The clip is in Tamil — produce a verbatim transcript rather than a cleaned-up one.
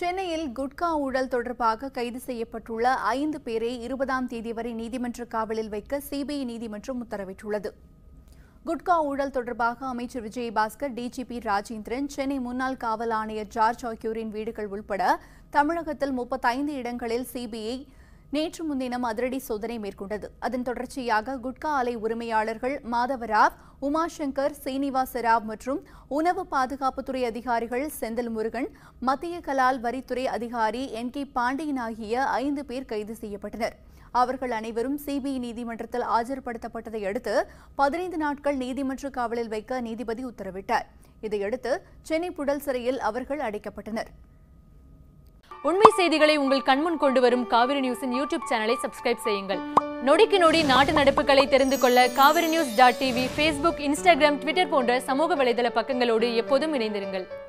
சென்னையில் குட்கா ஊழல் தொடர்பாக கைது செய்யப்பட்டுள்ள ஐந்து பேரை இருபதாம் தேதி வரை நீதிமன்ற காவலில் வைக்க சிபிஐ நீதிமன்றம் உத்தரவிட்டுள்ளது. குட்கா ஊழல் தொடர்பாக அமைச்சர் விஜயபாஸ்கர், டிஜிபி ராஜேந்திரன், சென்னை முன்னாள் காவல் ஆணையர் ஜார்ஜ் ஆகியோரின் வீடுகள் உட்பட தமிழகத்தில் முப்பத்தைந்து இடங்களில் சிபிஐ நேற்று முன்தினம் அதிரடி சோதனை மேற்கொண்டது. அதன் தொடர்ச்சியாக குட்கா ஆலை உரிமையாளர்கள் மாதவராவ், உமாசங்கர், சீனிவாசராவ் மற்றும் உணவு பாதுகாப்புத்துறை அதிகாரிகள் செந்தில் முருகன், மத்திய கலால் வரித்துறை அதிகாரி என் கே பாண்டியன் ஆகிய ஐந்து பேர் கைது செய்யப்பட்டனர். அவர்கள் அனைவரும் சிபிஐ நீதிமன்றத்தில் ஆஜர்படுத்தப்பட்டதை அடுத்து பதினைந்து நாட்கள் நீதிமன்ற காவலில் வைக்க நீதிபதி உத்தரவிட்டார். இதையடுத்து சென்னை புழல் சிறையில் அவர்கள் அடைக்கப்பட்டனர். உண்மை செய்திகளை உங்கள் கண்முன் கொண்டு வரும் காவிரி நியூஸின் யூடியூப் சேனலை சப்ஸ்கிரைப் செய்யுங்கள். நொடிக்கு நொடி நாட்டு நடப்புகளை தெரிந்து கொள்ள Kaveri news dot TV, Facebook, Instagram, Twitter போன்ற சமூக வலைதள பக்கங்களோடு எப்போதும் இணைந்திருங்கள்.